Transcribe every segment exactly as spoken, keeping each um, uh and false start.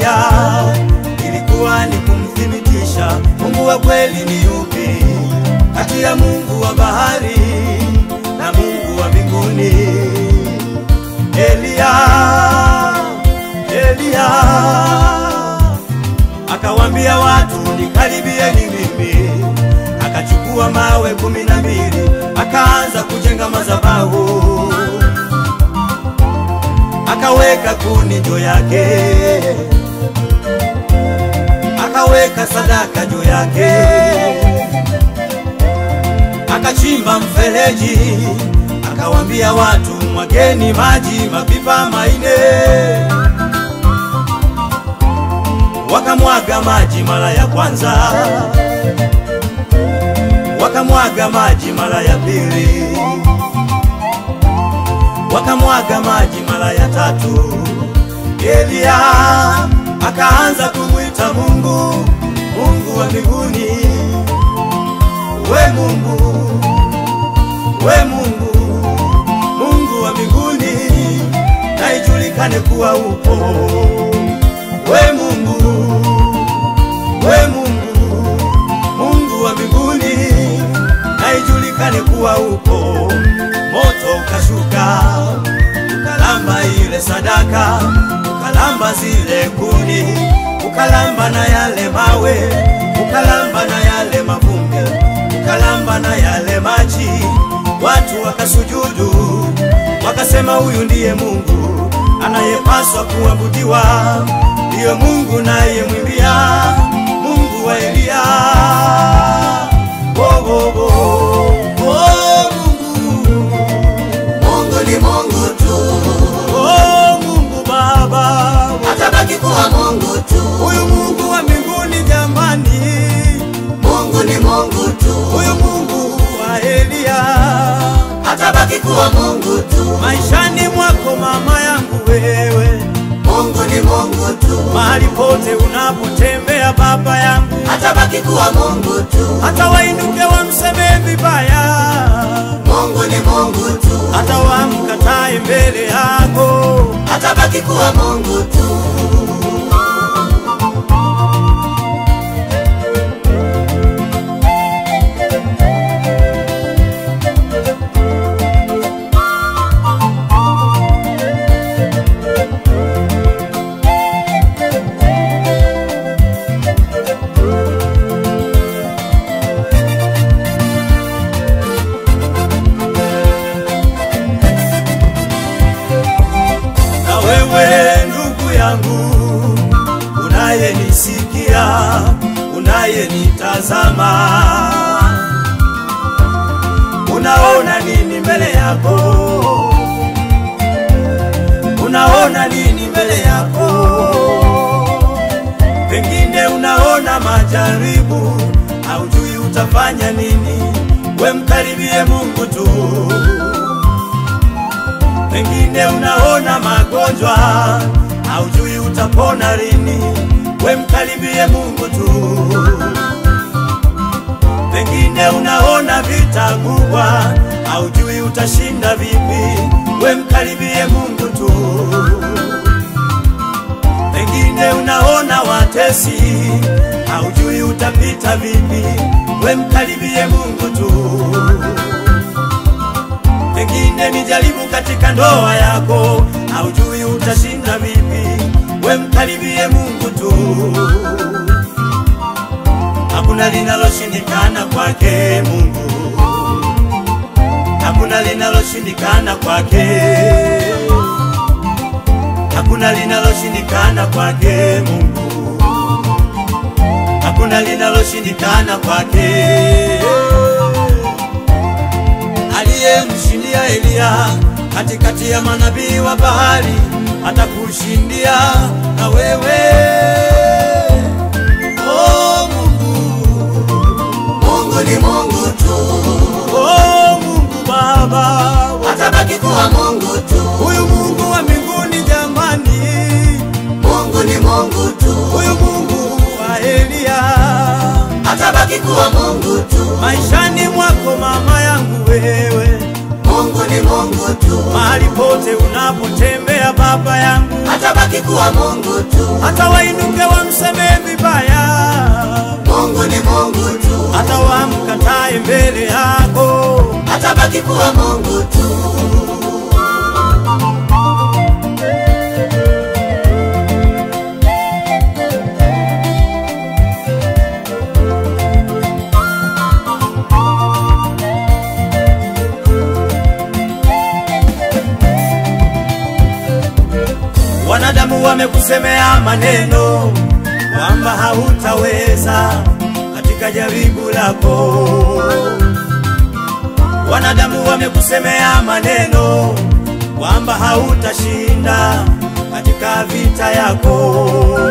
Elia ilikuwa ni kumthibitisha Mungu wa kweli ni yupi kati ya Mungu wa bahari na Mungu wa mbinguni. Elia, Elia akawaambia watu nikaribieni mimi, akachukua mawe kumi na mbili akaanza kujenga madhabahu, akaweka kuni juu yake, akaweka sadaka juu yake, akachimba mfereji, akawaambia watu mwageni maji mapipa maine. Wakamwaga maji mara ya kwanza, wakamwaga maji mara ya pili, wakamwaga maji mara ya tatu. Elia akaanza kumwita Mungu, Mungu wa mbinguni, we Mungu, we Mungu, Mungu wa mbinguni, na ijulikane kuwa upo. We Mungu, we Mungu, Mungu wa mbinguni, na ijulikane kuwa upo. Moto ukashuka ukalamba ile sadaka, ukalamba zile kuni, ukalamba na yale mawe, ukalamba na yale mavumbi, ukalamba na yale maji. Watu wakasujudu, wakasema huyu ndiye Mungu anayepaswa kuabudiwa, ndiye Mungu naye mwimbia, Mungu wa Elia. Oh, oh, oh. Oh, Mungu, Mungu ni Mungu tu. Oh, Mungu Baba, atabaki kuwa Mungu tu. Huyu Mungu wa mbinguni jamani, Mungu ni Mungu tu. Huyu Mungu wa Elia atabaki kuwa Mungu tu. Maishani mwako mama yangu wewe, Mungu ni Mungu tu. Mahali pote unapotembea baba yangu, atabaki kuwa Mungu tu. Hata wainuke wamseme vibaya, Mungu ni Mungu tu. Hata wamkatae mbele yako, atabaki kuwa Mungu tu. Unayenisikia, unayenitazama, unaona nini mbele yako? Unaona nini mbele yako? Pengine unaona majaribu, haujui utafanya nini. We mkaribie Mungu tu. Pengine unaona magonjwa, haujui utapona lini. We mkaribie Mungu tu. Pengine unaona vita kubwa, haujui utashinda vipi. We mkaribie Mungu tu. Pengine unaona watesi, haujui utapita vipi. We mkaribie Mungu tu. Pengine ni jaribu katika ndoa yako, haujui utashinda vipi. We mkaribie Mungu tu. Hakuna linaloshindikana kwake Mungu, hakuna linaloshindikana kwake, hakuna linaloshindikana kwake Mungu, hakuna linaloshindikana kwake. Aliyemshindia Elia katikati ya manabii wa bahari, atakushindia na wewe. Oh Mungu, Mungu ni Mungu tu. Oh Mungu Baba, atabaki kuwa Mungu tu. Huyu Mungu wa mbinguni jamani, Mungu ni Mungu tu. Huyu Mungu wa Elia atabaki kuwa Mungu tu. Maishani mwako mama yangu wewe, Mungu ni Mungu tu. Mahali pote unapotembea baba yangu, atabaki kuwa Mungu tu. hata wainuke wamseme vibaya, Mungu ni Mungu tu. hata wamkatae mbele yako, atabaki kuwa Mungu tu. Wanadamu wamekusemea maneno kwamba hautaweza katika jaribu lako. Wanadamu wamekusemea maneno kwamba hautashinda katika vita yako.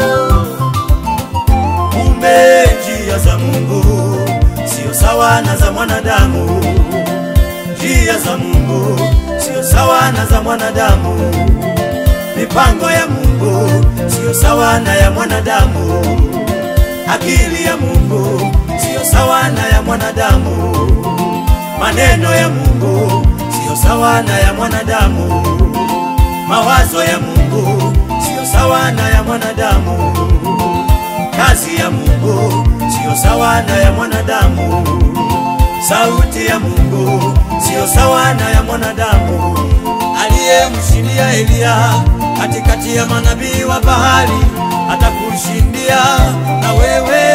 Kumbe njia za Mungu sio sawa na za mwanadamu. Njia za Mungu sio sawa na za mwanadamu. Mipango ya Mungu sio sawa na ya mwanadamu. Akili ya Mungu sio sawa na ya mwanadamu. Maneno ya Mungu sio sawa na ya mwanadamu. Mawazo ya Mungu sio sawa na ya mwanadamu. Kazi ya Mungu sio sawa na ya mwanadamu. Sauti ya Mungu sio sawa na ya mwanadamu. Aliyemshindia Elia katikati ya manabii wa bahari, atakushindia na wewe.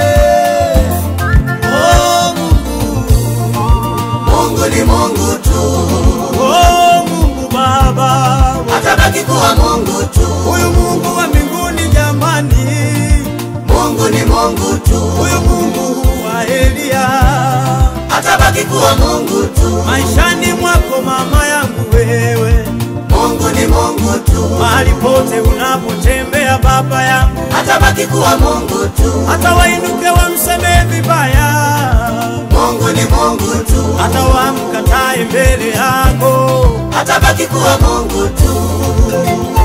Oh Mungu, Mungu ni Mungu tu. Oh Mungu Baba, atabaki kuwa Mungu tu. huyu Mungu wa mbinguni jamani, Mungu ni Mungu tu. huyu Mungu wa Elia, atabaki kuwa Mungu tu. maishani mwako mama yangu wewe, Mungu ni Mungu tu. mahali pote unapotembea baba yangu, atabaki kuwa Mungu tu. hata wainuke wamseme vibaya, Mungu ni Mungu tu. hata wamkatae mbele yako, atabaki kuwa Mungu tu.